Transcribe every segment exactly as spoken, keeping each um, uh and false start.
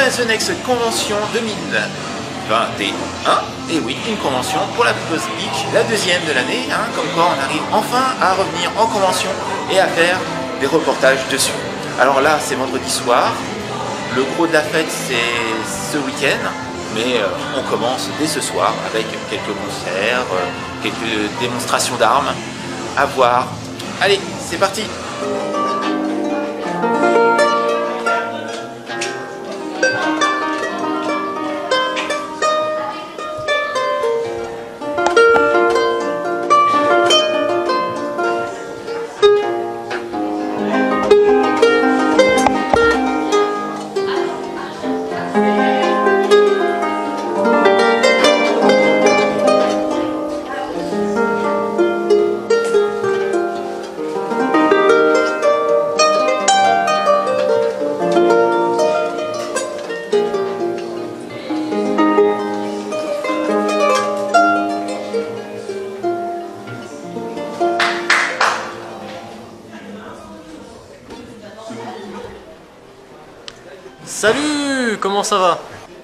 la The Next Convention deux mille vingt et un. Et oui, une convention pour la Pause Geek, la deuxième de l'année, hein, comme quoi on arrive enfin à revenir en convention et à faire des reportages dessus. Alors là, c'est vendredi soir, le gros de la fête c'est ce week-end, mais euh, on commence dès ce soir avec quelques concerts, euh, quelques démonstrations d'armes à voir. Allez, c'est parti! Salut, comment ça va?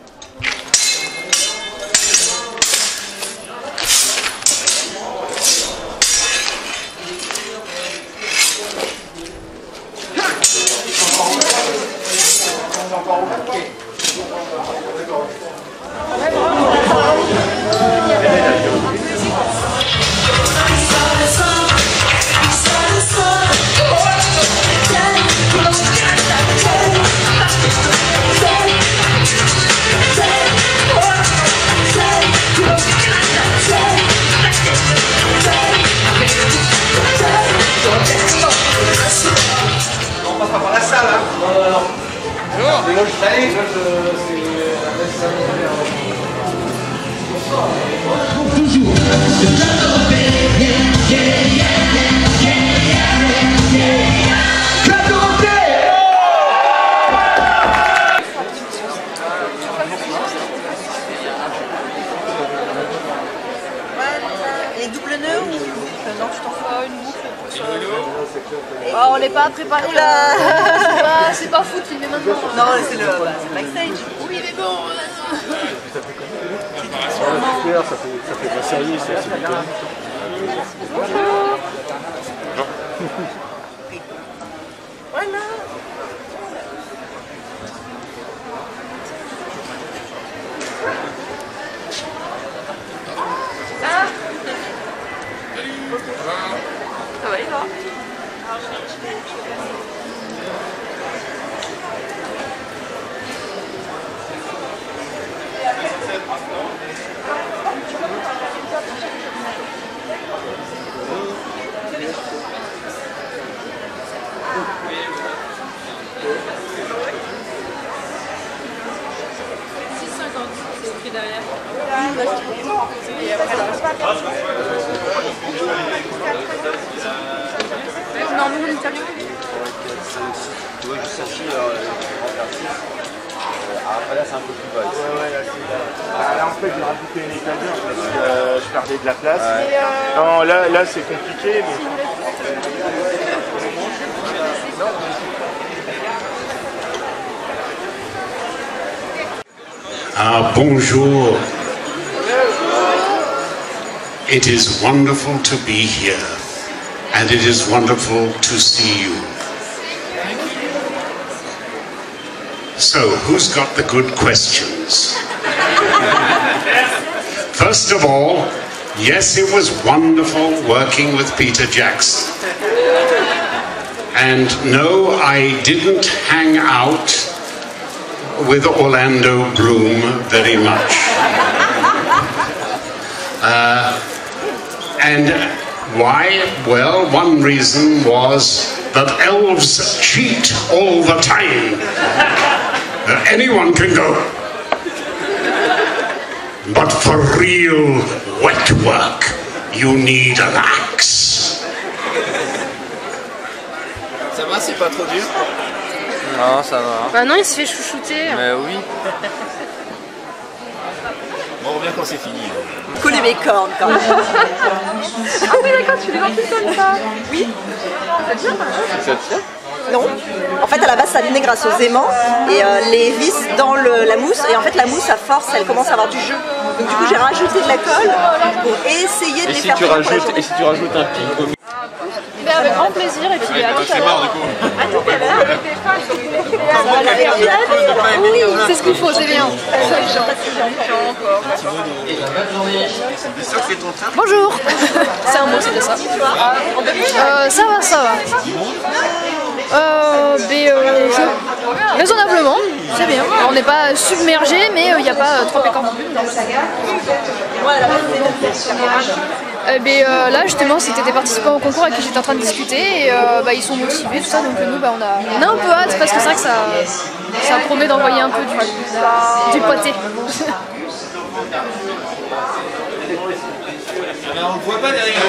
Et double nœud ou non, tu t'en fais une boucle. Oh, on n'est pas préparé là. C'est pas, pas fou de filmer maintenant. Non, c'est le, bah, le backstage. Oui, mais bon. Ça fait, ça fait pas sérieux, ça. Bonjour. Voilà. Ah. Ça va, il va. six cinquante, c'est écrit derrière. Et après, on a un nouveau interview. Tu vois, juste chercher après là, c'est un peu plus bas. Ouais, ouais, là, c'est là. En fait, j'ai rajouté une étagère parce que euh, je perdais de la place. Ouais. Non, là, là c'est compliqué. Mais... Ah, bonjour. It is wonderful to be here, and it is wonderful to see you. So, who's got the good questions? First of all, yes, it was wonderful working with Peter Jackson. And no, I didn't hang out with Orlando Bloom very much. Uh, and why? Well, one reason was that elves cheat all the time. Uh, anyone can go. But for real wet work, you need an axe. Ça va, c'est pas trop dur? Non, ça va. Bah non, il se fait chouchouter. Mais oui. Bon, on revient quand c'est fini. Coller mes cornes quand même. Ah oui, d'accord, tu les vois tout seul ça. Oui. Ça tient. Ça tient. Non. En fait, à la base, ça venait grâce aux aimants et euh, les vis dans le, la mousse. Et en fait, la mousse, à force, elle commence à avoir du jeu. Donc du coup, j'ai rajouté de la colle pour essayer de et les si faire tu tenir pour la rajoutes, Et si tu rajoutes un pic au milieu? Mais avec grand plaisir, et puis à tout à l'heure. À tout à l'heure. Oui, c'est ce qu'il faut, c'est bien. Bonjour. C'est un mot, c'est de ça. Euh, ça va, ça va. Euh, mais euh, je... raisonnablement, c'est bien. On n'est pas submergé, mais il euh, n'y a pas euh, trop pécan. Euh, mais, euh, là justement c'était des participants au concours avec qui j'étais en train de discuter et euh, bah, ils sont motivés tout ça, donc nous bah, on, a, on a un peu hâte parce que c'est vrai que ça, ça promet d'envoyer un peu du, du pâté. On ne voit pas derrière.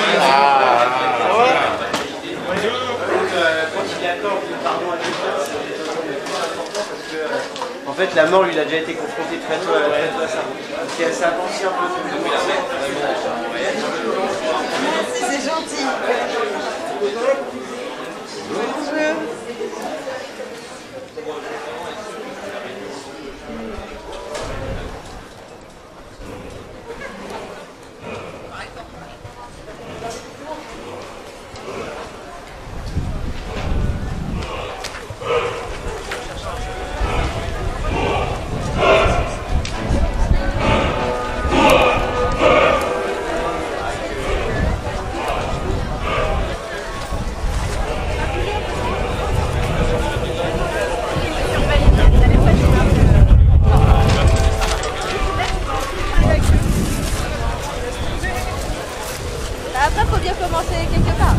En fait, la mort, lui, il a déjà été confronté très tôt à, très tôt à ça. Et ça avance un peu. C'est gentil. Après, il faut bien commencer quelque part.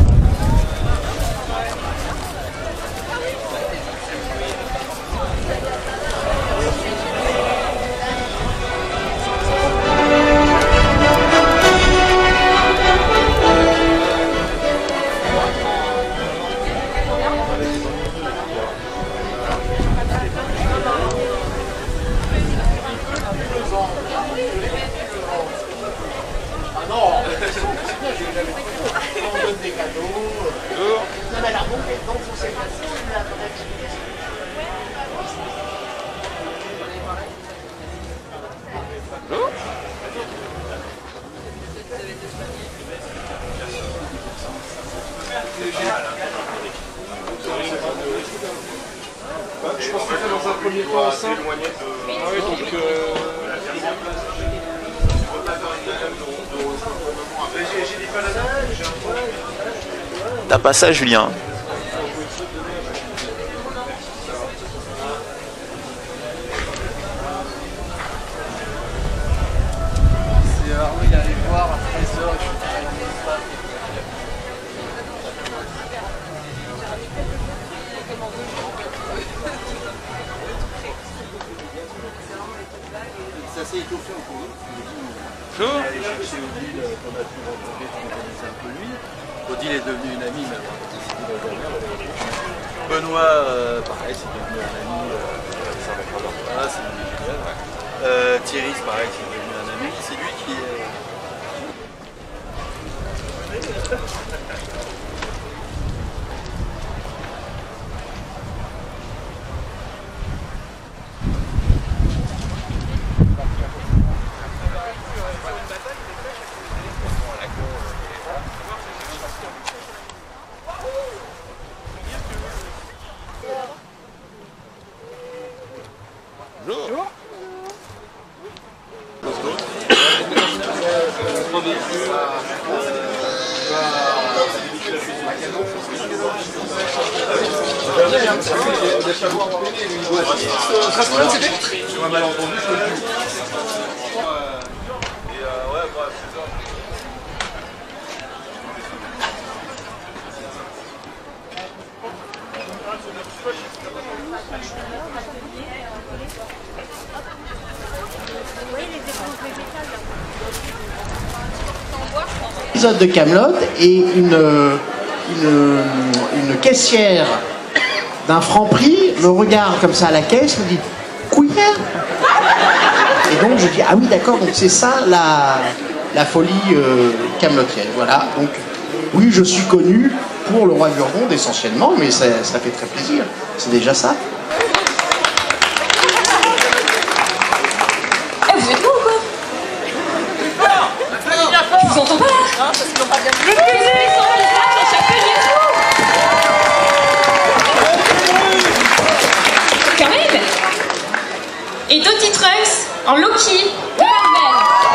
Des cadeaux. Non, mais alors, donc, donc, on s'est passé, on a Je pense que c'est dans un premier temps ensemble. Ah oui, donc... Euh... T'as pas ça, Julien? C'est Arnaud, il est allé voir à treize heures et je suis très ça s'est étouffé en cours. On est allé chercher Odile qu'on a pu rencontrer, qu'on connaissait un peu lui. Odile est devenue une amie, mais elle a décidé de revenir. Benoît, euh, pareil, c'est devenu un ami, euh, ça va pas leur place, c'est devenu génial. Euh, Thierry, c'est pareil, c'est devenu un ami. C'est lui qui est... De Kaamelott et une, une, une caissière d'un Franprix me regarde comme ça à la caisse, me dit couillère. Et donc je dis ah oui d'accord, donc c'est ça la, la folie euh, kaamelottienne. Voilà, donc oui je suis connu pour le roi Burgonde essentiellement, mais ça, ça fait très plaisir. C'est déjà ça. Eh, vous êtes bon ou quoi? Je vous entends pas là? Non, parce qu'ils n'ont pas bien vu. Le musée sur le visage à chaque fois, j'ai tout. Quand même. Et Dottie Trunks en Loki de Marvel.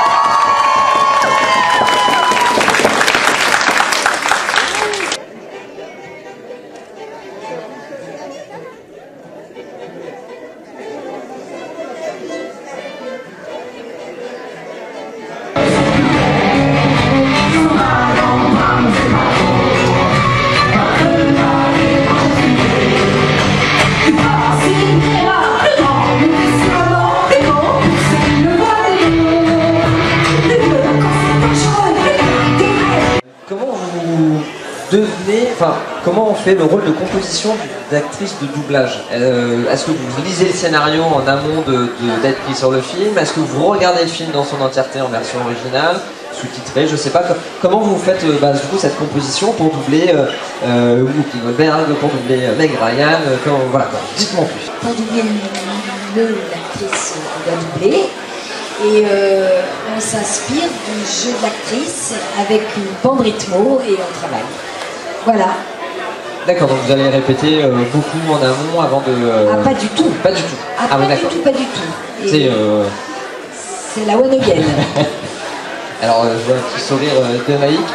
Comment vous devenez, enfin, comment on fait le rôle de composition d'actrice de doublage? euh, Est-ce que vous lisez le scénario en amont de, de, d'être pris sur le film? Est-ce que vous regardez le film dans son entièreté en version originale, sous-titrée? Je sais pas, comment vous faites euh, bah, du coup, cette composition pour doubler euh, euh, Whoopi Goldberg, pour doubler euh, Meg Ryan, euh, quand, voilà, dites-moi en plus. Pour doubler le, l'actrice qu'on doit doubler. Et euh, on s'inspire du jeu de l'actrice avec une bande rythmo et on travaille. Voilà. D'accord, donc vous allez répéter euh, beaucoup en amont avant de... Euh... Ah, pas du tout. Pas du tout. Ah, Ah, pas oui, du d'accord. tout, pas du tout. Et C'est... Euh... c'est la one again. Alors, euh, je vois un petit sourire euh, de Maïk.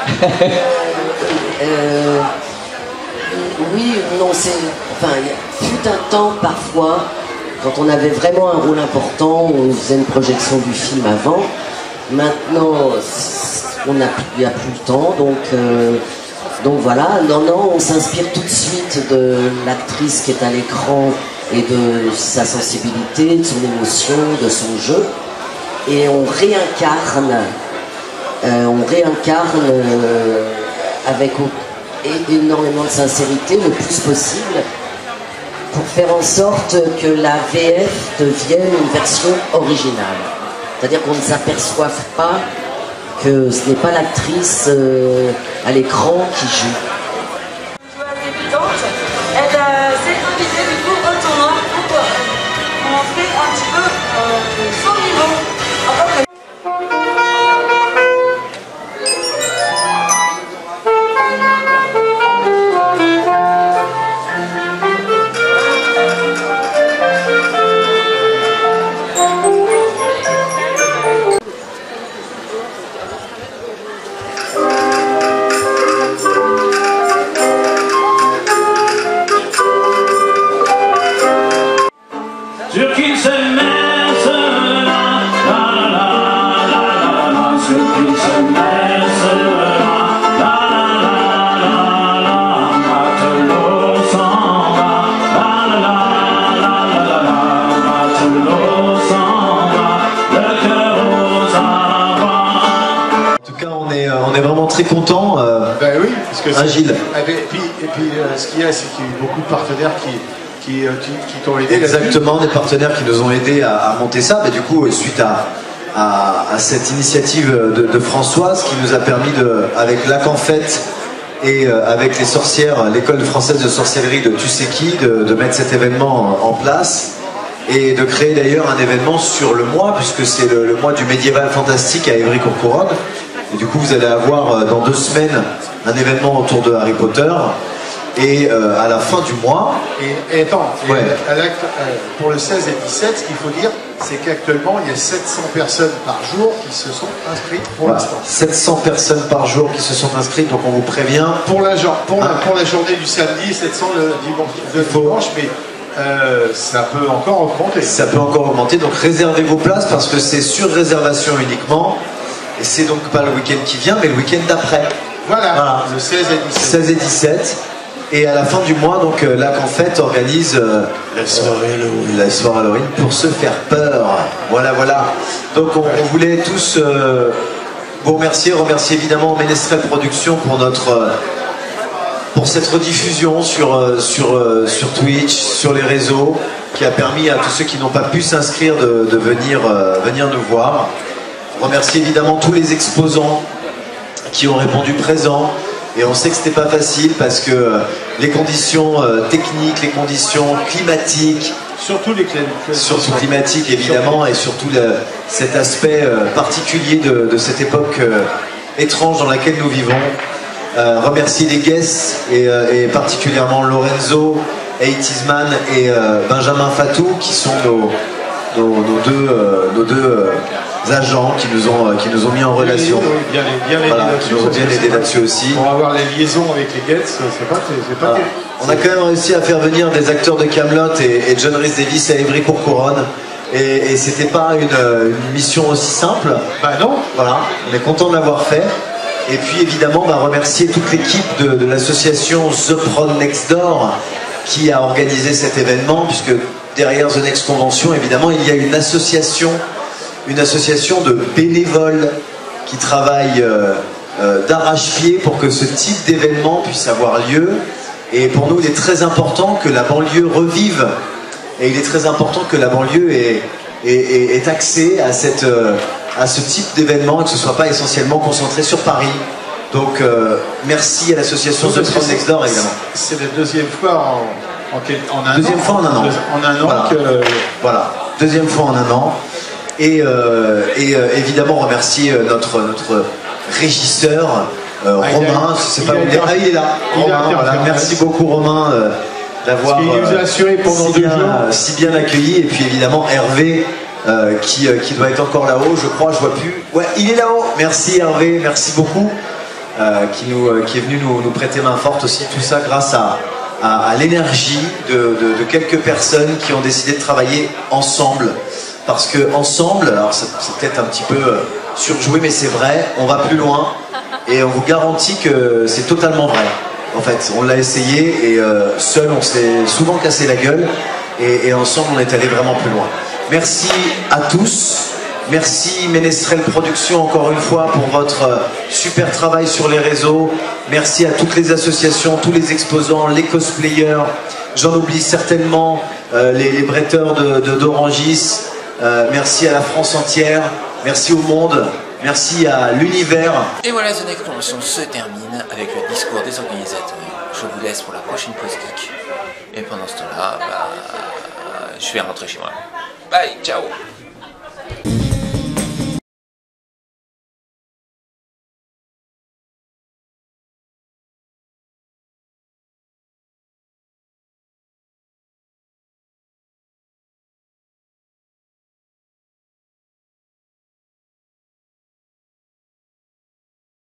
Euh, oui, non, c'est... Enfin, il fut un temps, parfois, quand on avait vraiment un rôle important, on faisait une projection du film avant. Maintenant, on n'a plus, a plus le temps, donc... Euh, donc voilà, non, non, on s'inspire tout de suite de l'actrice qui est à l'écran et de sa sensibilité, de son émotion, de son jeu. Et on réincarne, euh, on réincarne euh, avec énormément de sincérité, le plus possible, pour faire en sorte que la V F devienne une version originale. C'est-à-dire qu'on ne s'aperçoive pas que ce n'est pas l'actrice euh, à l'écran qui joue. Débutante, elle euh, s'est invitée du coup au tournoi pour euh, montrer un petit peu euh, son niveau. En tant que... Sur qui se met cela, la la la la la la, sur qui se met cela, la la la la la, matelot s'en va, la la la la la la, matelot s'en va, le cœur aux avant. En tout cas, on est, on est vraiment très contents. Euh, ben oui, parce que hein, Gilles. Et puis, et puis euh, ce qu'il y a, c'est qu'il y a eu beaucoup de partenaires qui... qui, qui, qui t'ont aidé. Exactement, des partenaires qui nous ont aidés à, à monter ça. Mais du coup, suite à, à, à cette initiative de, de Françoise qui nous a permis, de, avec Lac en Fête et euh, avec les sorcières, l'école française de sorcellerie de Tu sais qui, de, de mettre cet événement en, en place et de créer d'ailleurs un événement sur le mois, puisque c'est le, le mois du médiéval fantastique à Évry-Courcouronnes. Et du coup, vous allez avoir euh, dans deux semaines un événement autour de Harry Potter. Et euh, à la fin du mois... Et, et attends, ouais. et à l'acte, euh, pour le seize et dix-sept, ce qu'il faut dire, c'est qu'actuellement, il y a sept cents personnes par jour qui se sont inscrites pour voilà. l'instant. sept cents personnes par jour qui se sont inscrites, donc on vous prévient. Pour la, pour ah. la, pour la journée du samedi, sept cents le dimanche, le dimanche mais euh, ça peut encore augmenter. Ça peut encore augmenter, donc réservez vos places parce que c'est sur réservation uniquement. Et c'est donc pas le week-end qui vient, mais le week-end d'après. Voilà, voilà, le seize et dix-sept. seize et dix-sept. Et à la fin du mois, donc euh, Lac en Fête organise euh, la soirée Halloween. La soirée Halloween pour se faire peur. Voilà, voilà. Donc on, on voulait tous euh, vous remercier, remercier évidemment Ménestrel Productions pour notre euh, pour cette rediffusion sur euh, sur euh, sur Twitch, sur les réseaux, qui a permis à tous ceux qui n'ont pas pu s'inscrire de, de venir euh, venir nous voir. Remercier évidemment tous les exposants qui ont répondu présents. Et on sait que c'était pas facile parce que euh, les conditions euh, techniques, les conditions climatiques, surtout les climatiques, surtout climatiques évidemment, et surtout le, cet aspect euh, particulier de, de cette époque euh, étrange dans laquelle nous vivons. Euh, remercier les guests et, euh, et particulièrement Lorenzo, Eighties-Man et euh, Benjamin Fatou qui sont nos, nos, nos deux, euh, nos deux euh, agents qui nous ont, euh, qui nous ont mis en relation. Bien, bien, bien voilà, qui nous ont bien aidés là-dessus aussi. Pour avoir les liaisons avec les guests, c'est pas, c'est pas voilà. On a quand même réussi à faire venir des acteurs de Kaamelott et, et John Rhys Davies à Évry-Courcouronnes. Et, et c'était pas une, une mission aussi simple. Bah non. Voilà, on est content de l'avoir fait. Et puis évidemment, bah, remercier toute l'équipe de, de l'association The Prod Next Door qui a organisé cet événement, puisque derrière The Next Convention, évidemment, il y a une association, une association de bénévoles qui travaillent euh, euh, d'arrache-pied pour que ce type d'événement puisse avoir lieu. Et pour nous, il est très important que la banlieue revive. Et il est très important que la banlieue ait, ait, ait, ait accès à cette... Euh, à ce type d'événement et que ce ne soit pas essentiellement concentré sur Paris. Donc euh, merci à l'association The Prod Next Door évidemment. C'est la deuxième fois en, en, quel, en un deuxième an. fois en un an. En un an voilà. que... Voilà, deuxième fois en un an. Et, euh, et euh, évidemment remercier notre, notre régisseur euh, ah, Romain. Je sais pas où il est. Ah il est là. Il Romain, voilà. Merci beaucoup Romain euh, d'avoir nous a assuré pendant si, deux bien, jours. si bien accueilli. Et puis évidemment Hervé. Euh, qui, euh, qui doit être encore là-haut, je crois, je vois plus. Ouais, il est là-haut. Merci Hervé, merci beaucoup, euh, qui, nous, euh, qui est venu nous, nous prêter main forte aussi. Tout ça grâce à, à, à l'énergie de, de, de quelques personnes qui ont décidé de travailler ensemble. Parce que ensemble, alors c'est, c'est peut-être un petit peu euh, surjoué, mais c'est vrai, on va plus loin et on vous garantit que c'est totalement vrai. En fait, on l'a essayé et euh, seul, on s'est souvent cassé la gueule et, et ensemble, on est allé vraiment plus loin. Merci à tous, merci Ménestrel Productions encore une fois pour votre super travail sur les réseaux, merci à toutes les associations, tous les exposants, les cosplayers, j'en oublie certainement euh, les, les bretteurs de, de, d'Orangis, euh, merci à la France entière, merci au monde, merci à l'univers. Et voilà, The Next Convention se termine avec le discours des organisateurs. Je vous laisse pour la prochaine pause geek. Et pendant ce temps-là, bah, je vais rentrer chez moi. Bye, ciao.